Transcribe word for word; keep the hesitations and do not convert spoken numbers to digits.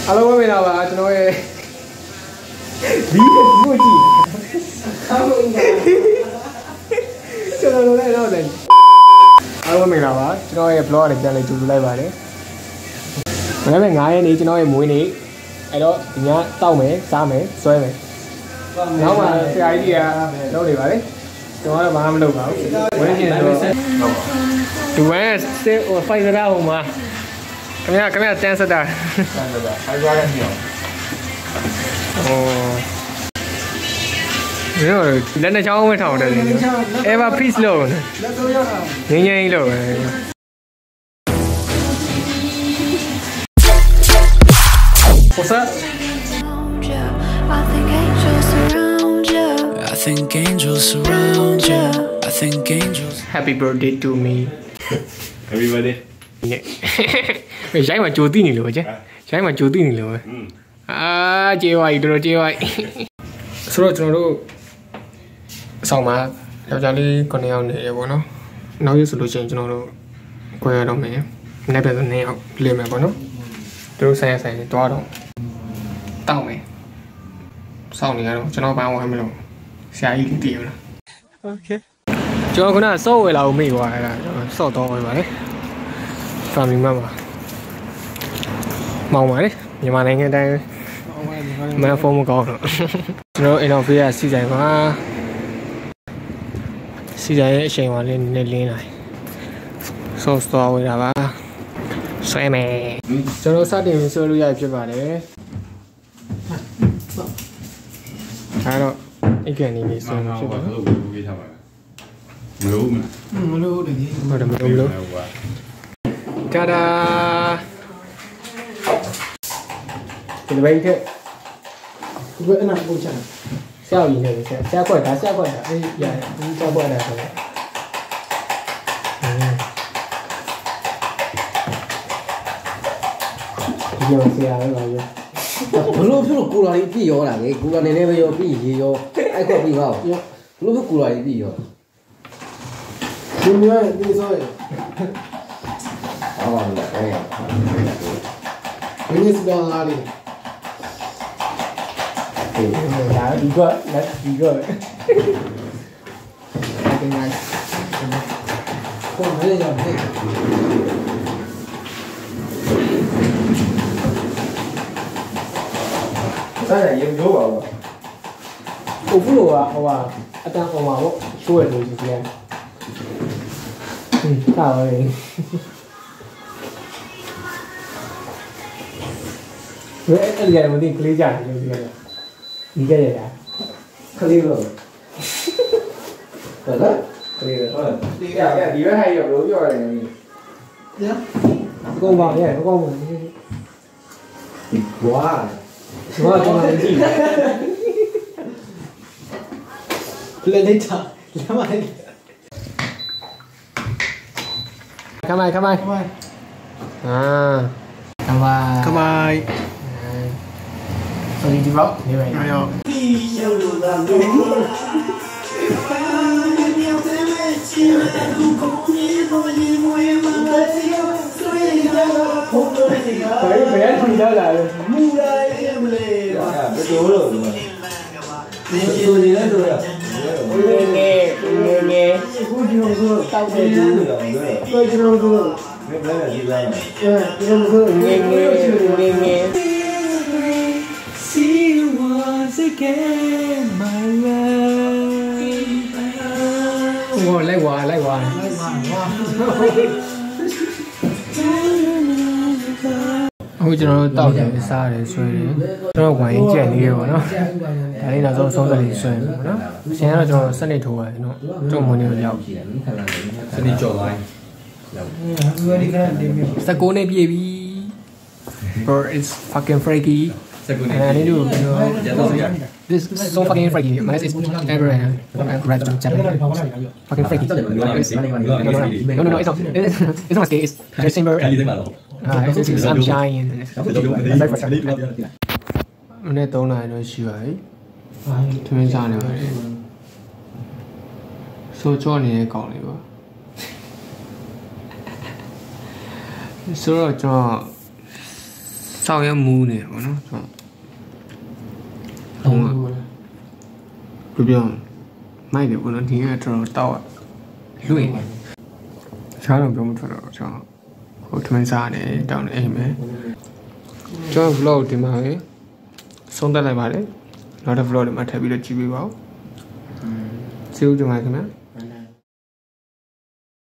Hello မင်္ဂလာပါကျွန်တော်ရဲ့ဒီကိုကြည့်ကျွန်တော်လည်းတော့တယ်အားလုံးမင်္ဂလာပါကျွန်တော်ရဲ့ blog နဲ့ပြန်လည်ကြိုဆိုလိုက်ပါတယ်။ဒါပေမဲ့nineရက်နေ့ကျွန်တော်ရဲ့မွေးနေ့အဲ့တော့ဒီညတောက်မယ်စားမယ်ဆွဲမယ်။နောက်မှဆရာကြီးကလုပ်နေပါလေ။ကျွန်တော်ကတော့ဘာမှမလုပ်ပါဘူး။ဝင်းကျင်ဆိုဒီဝင်းစစ်ဟိုဖိုင်စရာဟိုမှာခင်ဗျာခင်ဗျာတန်းစတာတန်းစတာဖိုင်စရာလည်းပြောဟိုရောလက်နဲ့ချောင်းဝဲထောင်တယ် Ever peace လို့လက်တော့ရအောင်ငင်းငင်းလို့ပဲ What's up? I think angels surround you. I think angels surround you. I think angels. Happy birthday to me. Everybody. ไม่ใช่มาจูตี้นี่เลยใช่ใช่มาจูตี้นี่เลยอ่าเจ๊ไว้ตัวเจ๊ไว้สรุปကျွန်တော်တို့ဆောင်မှာယောက်ျားလေး9ယောက်နေရပေါ့နော်နောက်ရဆိုလို့ရှိရင်ကျွန်တော်တို့ကိုရတော့မယ်နေ့ပဲဆို9ယောက်လေးမယ်ပေါ့နော်သူတို့ဆိုင်ဆိုင်တွားတော့တောက်မယ်ဆောင်နေရတော့ကျွန်တော်ဘာမှမလုပ်ဆရာကြီးတည်ရလားโอเคကျွန်တော်ခုနစော့ဝယ်လာအောင်မေ့သွားအဲ့ဒါစော့တော့ဝယ်ပါလေfamily မှာပါမောင်ပါလေမြန်မာနိုင်ငံတိုင်းမန်ဖုန်းမကောင်းတော့ကျွန်တော်အိမ်တော်ဖေးကစီဆိုင်မှာစီဆိုင်ရဲ့အချိန်မှာလေးနည်းနည်းလင်းလာဆော့စတော့ဝယ်တာပါဆွဲမယ်ကျွန်တော်စတင်ဆွဲလို့ရဖြစ်ပါတယ်အဲ့တော့အိတ်ကန်နေပြီဆွဲလို့ဖြစ်ပါတယ်မလို့မလို့တကယ်ဟုတ်တယ်မလို့မလို့Ta da! ဒီလိုပဲတဲ့ဒီဘက်အနာကိုချာဆရာကြီးနေတယ်ဆရာဆရာကွက်ဒါဆရာကွက်ဒါအေးရဒီဆရာကွက်ဒါဆိုတော့ဒီရောဆရာလည်းပါရောဘလို့ဖြစ်လို့ကိုလာလေးပြည့်ရောတာလေကိုလာနေနေပဲရောပြည့်ရေရောအဲ့ကွက်ပြည့်ပါဘလို့ဖြစ်ကိုလာလေးပြည့်ရောဒီမျိုးဒီဆိုရဟုတ်ပါဘူးအဲ့ဘယ်နည်းစတော့လာလေဒီဒါဒီကလက်ဒီကအဲ့ဒီနိုင်ကိုမလေးရောက်တယ်စားရရင်ရိုးပါဘူးဟိုဘူးလို့ကဟိုကအတန်းဟိုမှာပေါ့ရှိုးရလို့ကြီးပြန်ဟင်းကားပဲเว้ยအဲ့ဒီကလည်းမသိကလေးကြတယ်လို့ပြောတယ်ဒီကြရတာကလေးလို့ဟုတ်လားကလေးလို့ဟုတ်တယ်ဒီကဒီဘက်ဟိုက်ရောလို့ပြောရတယ်နိညာအကုန်ပါရဲ့အကုန်ပါဒီကွာဒီကွာကျွန်တော်ကြည့်ပလက်လေးတာလမ်းမလေးခမိုင်ခမိုင်ခမိုင်အာခမိုင်ခမိုင်ဆိုဒီဒီပေါ့နေပါရောရောဒီရုပ်လိုသာလို့ဘယ်ဘယ်ထီလာလာမူလာရဲ့မလေးဘယ်လိုလို့ဒီဆိုနေလဲဆိုရငယ်ငယ်ငယ်ငယ်ကိုကျွန်တော်တို့တောက်တယ်ကိုကျွန်တော်တို့ဘယ်ဘယ်ဒီလာအဲကျွန်တော်တို့ငယ်ငယ်ငယ်ငယ်See you once again, my love. Wow, like wow, like wow. Ôi cho nó tao thì xa để xuôi đấy, cho nó quay chèn đi rồi nó, cái này là do sống tại xuôi nó, xem nó cho nó sân đi thua rồi nó, cho một điều giàu, sân đi chỗ lại, sao cố này baby, bro it's fucking freaky. And I need to, you know, this is so fucking freaky. My is ever red to Japan. Fucking freaky. No, no, no, it's not. It's, it's not scary. It's just simple. Ah, it's just sunshine. Hôm nay tối nay nó chiều ấy. Thôi sao này vậy? Số cho này cỏ này quá. Số cho sao em mù này của nó không rồi bây giờ mai để của nó thì là cho tao ạ lùi sao làm cho một phần đó cho hồi thằng xa để tao này em ấy cho vlog thì mà ấy xong ta lại mà đấy nó là vlog để mà thay vì là chỉ bị báo siêu cho mày cái